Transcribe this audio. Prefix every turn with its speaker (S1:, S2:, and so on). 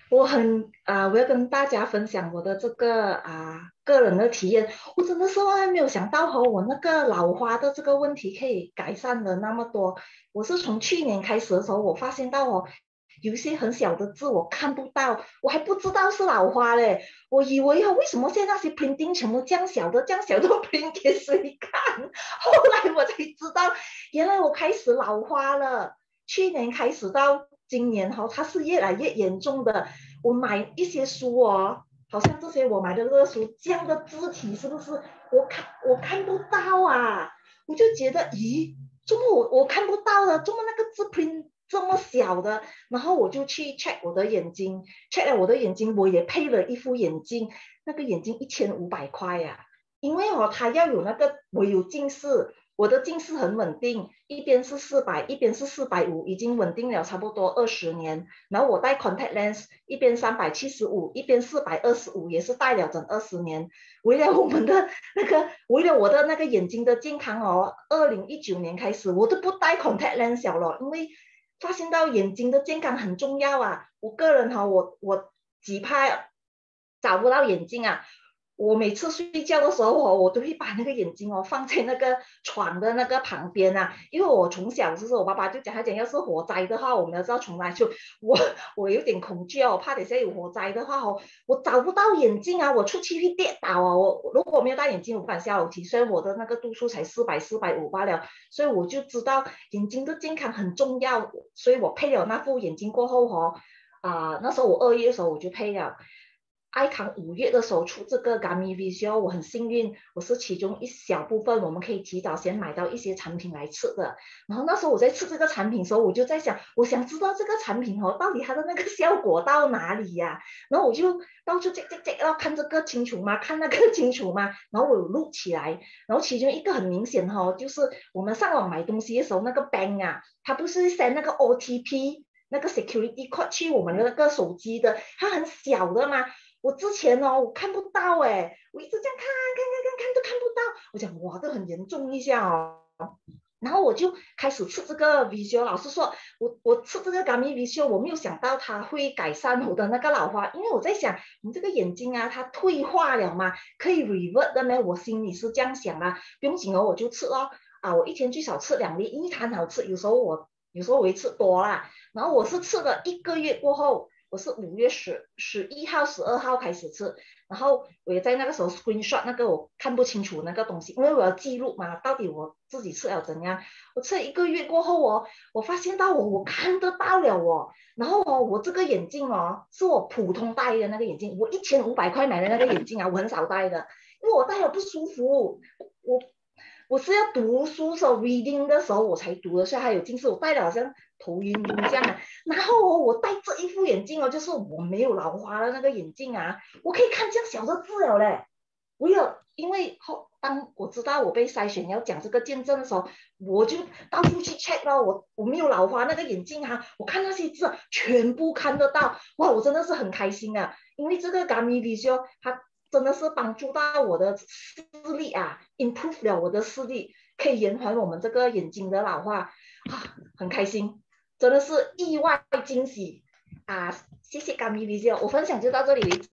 S1: 我要跟大家分享我的这个个人的体验。我真的是万万没有想到我那个老花的这个问题可以改善了那么多。我是从去年开始的时候，我发现到有一些很小的字我看不到，我还不知道是老花嘞。我以为为什么现在那些 printing 全部这样小的，这样小的 print 给谁看？后来我才知道，原来我开始老花了。去年开始到今年它是越来越严重的。我买一些书好像这些我买的这个书，这样的字体是不是我看不到啊？我就觉得，咦，怎么我看不到的？怎么那个字 print 这么小的？然后我就去 check 我的眼睛，check 了我的眼睛，我也配了一副眼镜，那个眼镜1500块呀、因为它要有那个我有近视，我的近视很稳定，一边是400，一边是450，已经稳定了差不多20年。然后我戴 contact lens，一边375，一边425，也是戴了整20年。为了我的那个眼睛的健康2019年开始，我都不戴 contact lens 了，因为发现到眼睛的健康很重要啊。我个人我几怕找不到眼镜啊，我每次睡觉的时候我都会把那个眼睛放在那个床的那个旁边啊，因为我从小就是我爸爸就讲，他讲要是火灾的话，我们要知道从哪就我我有点恐惧我怕等下有火灾的话我找不到眼镜啊，我出去会跌倒我如果我没有戴眼镜，我不敢下楼梯，虽然我的那个度数才400、450罢了，所以我就知道眼睛的健康很重要，所以我配了那副眼镜过后那时候我2月的时候我就配了。爱康5月的时候出这个 Gummy Visual，我很幸运，我是其中一小部分，我们可以提早先买到一些产品来吃的。然后那时候我在吃这个产品的时候，我就在想，我想知道这个产品到底它的那个效果到哪里呀、然后我就到处要看这个清楚吗？看那个清楚吗？然后我有录起来，然后其中一个很明显就是我们上网买东西的时候，那个 bank 它不是 send 那个 OTP。那个 security code 去我们的那个手机的，它很小的嘛，我之前我看不到我一直这样看都看不到，我讲哇，这很严重一下然后我就开始吃这个 Visual，老师说我吃这个 Gummy Visual，我没有想到它会改善我的那个老花，因为我在想你这个眼睛它退化了嘛，可以 revert 的呢，我心里是这样想不用紧我就吃我一天最少吃2粒，因为它很好吃，有时候我会吃多啦，然后我是吃了1个月过后，我是5月11号、12号开始吃，然后我也在那个时候 screenshot 那个我看不清楚那个东西，因为我要记录嘛，到底我自己吃了怎样。我吃了1个月过后我发现到我看得到了然后我这个眼镜是我普通戴的那个眼镜，我1500块买的那个眼镜我很少戴的，因为我戴了不舒服，我我是要读书时候 reading 的时候我才读的，所以还有近视，我戴的好像头晕晕这样然后我戴这一副眼镜就是我没有老花的那个眼镜我可以看这样小的字了嘞。因为当我知道我被筛选要讲这个见证的时候，我就到处去 check 了。我没有老花那个眼镜我看那些字全部看得到，哇，我真的是很开心因为这个 Gummy Visual 它真的是帮助到我的视力improve 了我的视力，可以延缓我们这个眼睛的老化很开心，真的是意外惊喜谢谢 Gummy Visual，我分享就到这里为止。